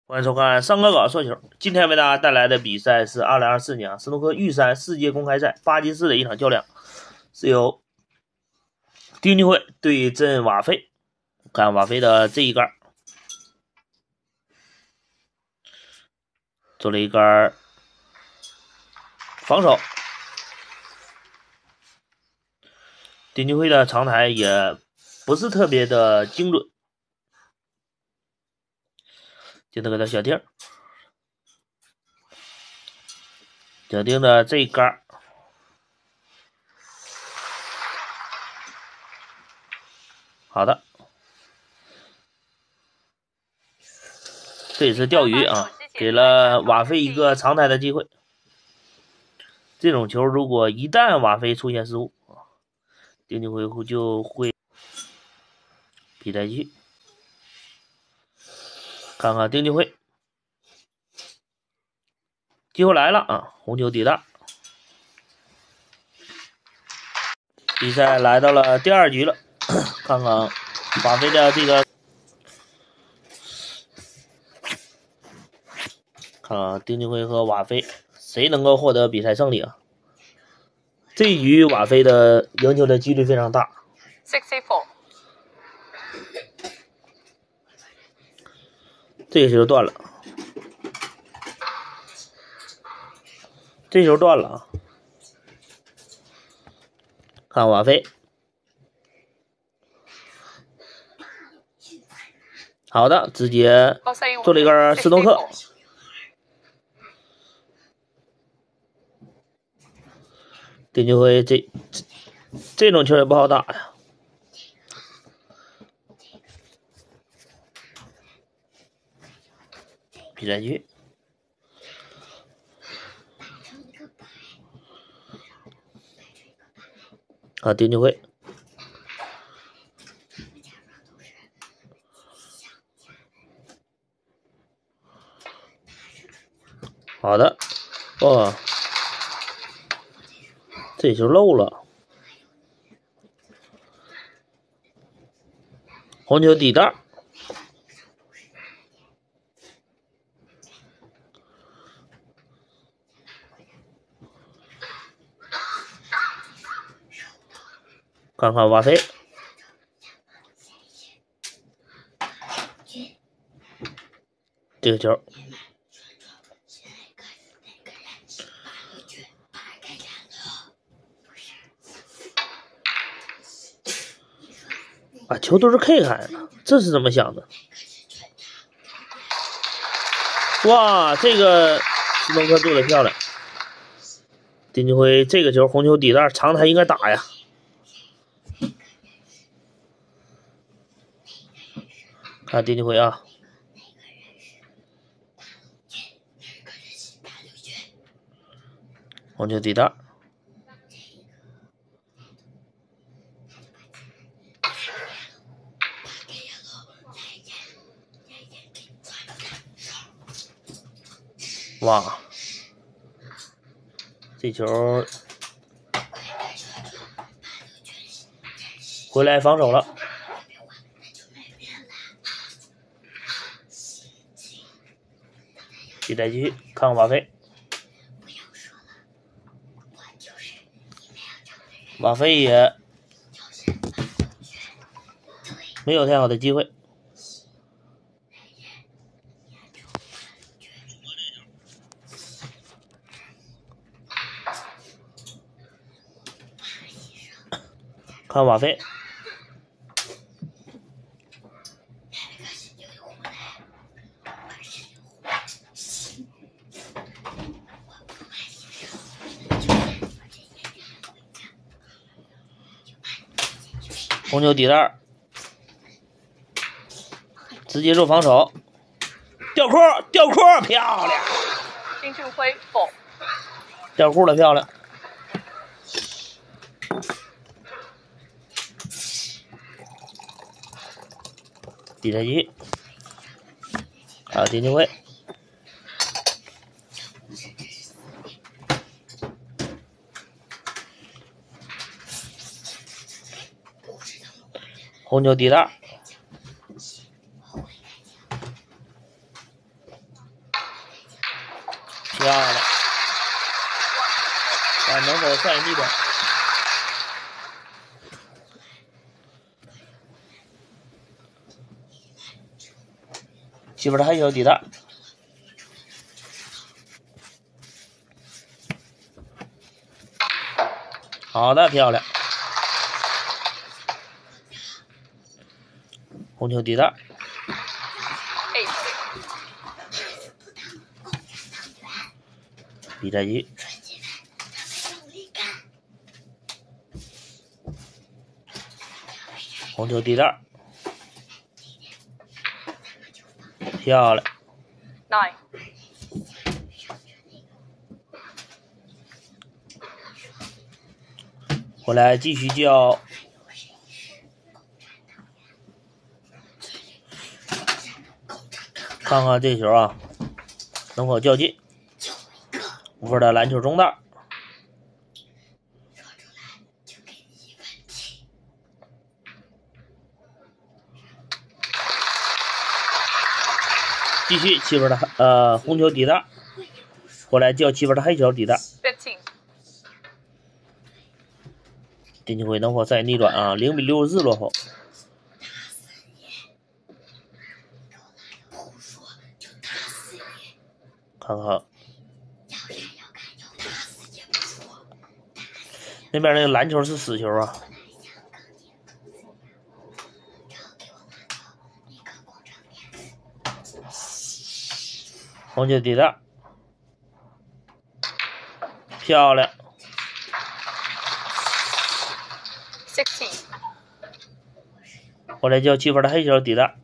欢迎收看上哥搞说球。今天为大家带来的比赛是2024年斯诺克玉山世界公开赛巴基斯的一场较量，是由丁俊晖对阵瓦菲。看瓦菲的这一杆，做了一杆防守。丁俊晖的长台也不是特别的精准，接着给他小丁，小丁的这一杆，好的，这也是钓鱼啊，给了瓦菲一个长台的机会。这种球如果一旦瓦菲出现失误，丁俊晖就会比赛继续。看看丁俊晖，机会来了啊！红球底大，比赛来到了第二局了。看看瓦菲的这个，看看丁俊晖和瓦菲谁能够获得比赛胜利啊？这一局瓦菲的赢球的几率非常大。 64。 这个球断了，这球断了啊！看瓦菲，好的，直接做了一个斯诺克。丁俊晖这种球也不好打呀。比赛局，啊，丁俊晖，好的，哦，这球漏了，红球底袋。看看瓦菲，这个球，啊，球都是 K 开的，这是怎么想的？哇，这个斯诺克做的漂亮。丁俊晖这个球红球底袋长台应该打呀。看丁俊晖啊，红球底袋。哇，这球回来防守了。比赛继续，看看瓦菲。瓦菲也没有太好的机会。看瓦菲，红球底袋，直接做防守，吊扣，吊扣，漂亮！ 丁俊晖否， 吊扣了，漂亮。比赛继续，啊，丁俊晖，红球底袋， 漂亮，看能否再逆转。七分的黑球底袋。好的，漂亮。红球底袋。比赛局。红球底袋。漂亮。 9。 回来继续叫。看看这球啊，能否较劲？5分的篮球中袋。继续7分的红球底袋，回来叫7分的黑球底袋。 15。 丁俊晖能否再逆转啊？0比64落后。看看那边那个篮球是死球啊。红球底袋，漂亮。 16。 回来叫7分的黑球底袋。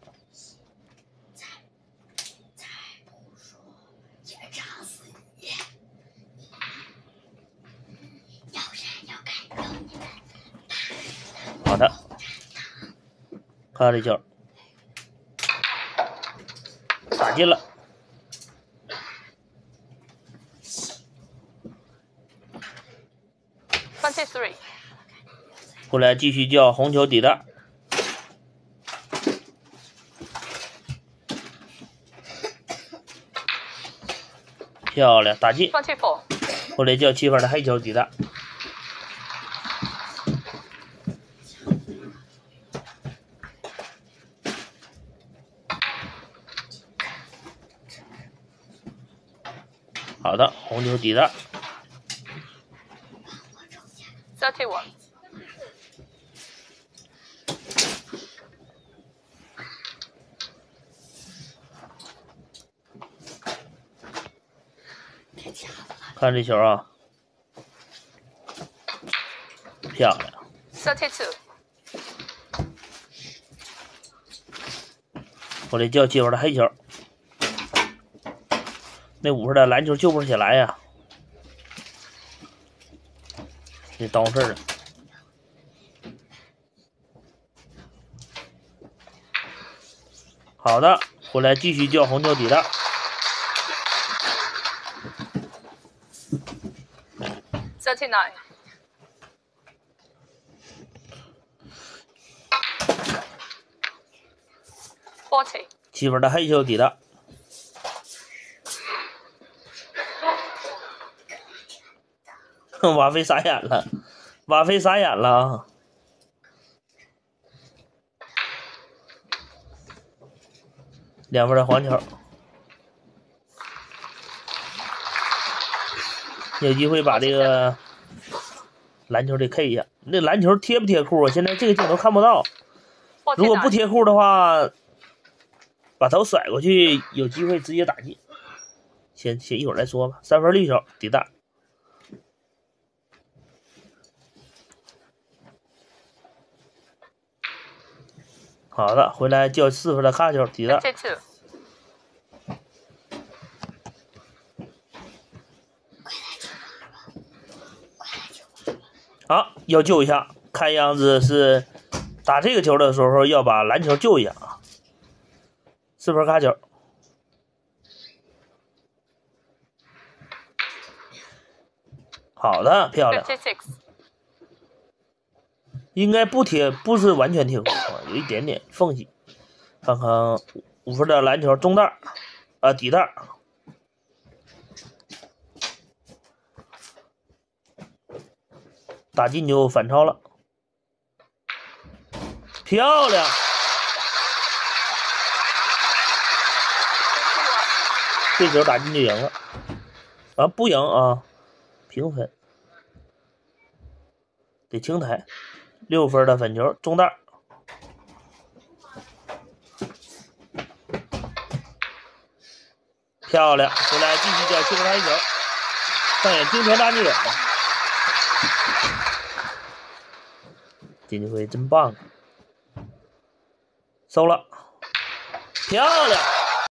好的，看这球，打进了。 23。 回来继续叫红球底袋。漂亮，打进。 24。 回来叫7分的黑球底袋。好的，红球底袋。 31。 看这球啊，漂亮。 32。 我得叫7分的黑球，那5分的篮球救不起来呀，你耽误事了。好的，回来继续叫红球底袋。 39。40。 7分的黑球底袋。瓦菲傻眼了，瓦菲傻眼了啊！2分的黄球，有机会把这个篮球得 K 一下。那篮球贴不贴裤啊？现在这个镜头看不到。如果不贴裤的话，把头甩过去，有机会直接打进。先一会儿再说吧。3分绿球底袋。好的，回来叫4分的卡球底袋。 22。 好，要救一下，看样子是打这个球的时候要把篮球救一下啊。4分卡球。好的，漂亮。 56。 应该不贴，不是完全贴裤啊，有一点点缝隙。看看5分的篮球中袋底袋。 打进就反超了，漂亮！这球打进就赢了，啊，不赢啊，平分，得清台，6分的粉球中袋，漂亮！回来继续叫7分台球，上演惊天大逆转，丁俊晖真棒，收了，漂亮！